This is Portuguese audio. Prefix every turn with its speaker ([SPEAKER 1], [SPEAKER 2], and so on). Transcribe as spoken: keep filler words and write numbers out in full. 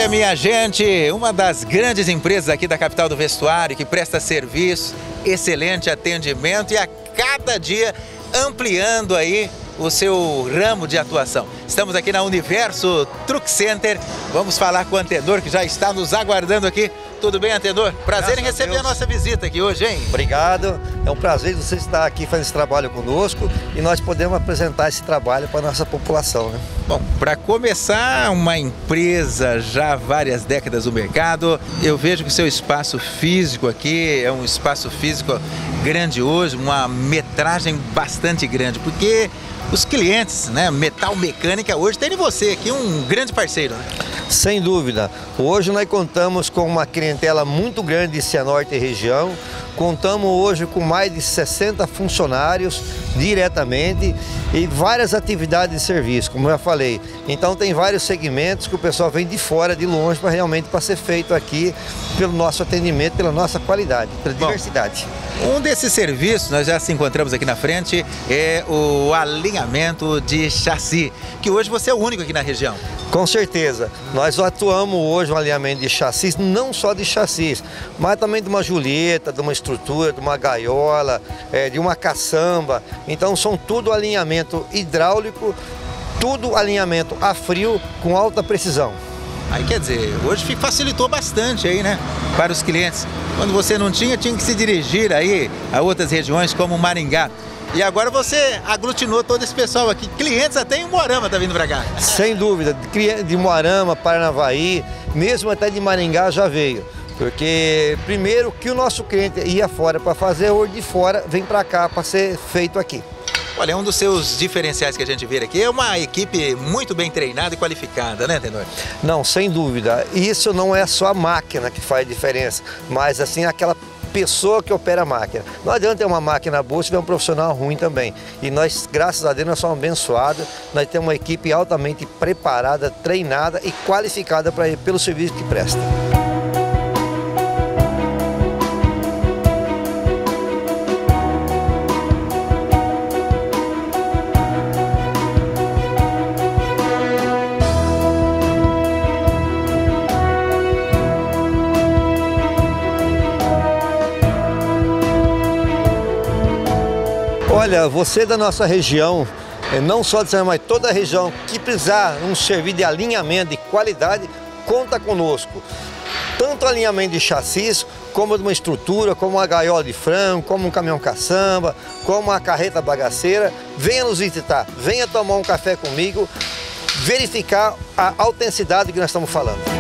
[SPEAKER 1] minha gente, uma das grandes empresas aqui da capital do vestuário, que presta serviço, excelente atendimento e a cada dia ampliando aí o seu ramo de atuação. Estamos aqui na Universo Truck Center, vamos falar com o Antenor, que já está nos aguardando aqui. Tudo bem, Antenor? Prazer Graças em receber a, a nossa visita aqui hoje, hein?
[SPEAKER 2] Obrigado, é um prazer você estar aqui fazendo esse trabalho conosco e nós podemos apresentar esse trabalho para a nossa população, né?
[SPEAKER 1] Bom, para começar, uma empresa já há várias décadas no mercado, eu vejo que o seu espaço físico aqui é um espaço físico grandioso, uma metragem bastante grande, porque os clientes, né, Metal Mecânica, hoje tem em você aqui um grande parceiro, né?
[SPEAKER 2] Sem dúvida. Hoje nós contamos com uma clientela muito grande de Cianorte e região. Contamos hoje com mais de sessenta funcionários diretamente e várias atividades de serviço, como eu já falei. Então tem vários segmentos que o pessoal vem de fora, de longe, para realmente para ser feito aqui pelo nosso atendimento, pela nossa qualidade, pela Bom, diversidade.
[SPEAKER 1] Um desses serviços, nós já se encontramos aqui na frente, é o alinhamento de chassi, que hoje você é o único aqui na região.
[SPEAKER 2] Com certeza. Nós atuamos hoje no alinhamento de chassis, não só de chassis, mas também de uma Julieta, de uma estrutura, de uma gaiola, é, de uma caçamba. Então são tudo alinhamento hidráulico, tudo alinhamento a frio com alta precisão.
[SPEAKER 1] Aí quer dizer, hoje facilitou bastante aí, né, para os clientes. Quando você não tinha, tinha que se dirigir aí a outras regiões como Maringá. E agora você aglutinou todo esse pessoal aqui, clientes até em Umuarama tá vindo para cá.
[SPEAKER 2] Sem dúvida, de Umuarama, Paranavaí, mesmo até de Maringá já veio. Porque primeiro que o nosso cliente ia fora para fazer, hoje de fora vem para cá para ser feito aqui.
[SPEAKER 1] Olha, um dos seus diferenciais que a gente vê aqui é uma equipe muito bem treinada e qualificada, né, Tenor?
[SPEAKER 2] Não, sem dúvida. Isso não é só a máquina que faz diferença, mas assim aquela pessoa que opera a máquina. Não adianta ter uma máquina boa se tiver um profissional ruim também. E nós, graças a Deus, nós somos abençoados. Nós temos uma equipe altamente preparada, treinada e qualificada para pelo serviço que presta. Olha, você da nossa região, não só de Cianorte, mas toda a região que precisar um serviço de alinhamento de qualidade, conta conosco. Tanto alinhamento de chassis, como de uma estrutura, como uma gaiola de frango, como um caminhão caçamba, como uma carreta bagaceira. Venha nos visitar, venha tomar um café comigo, verificar a autenticidade que nós estamos falando.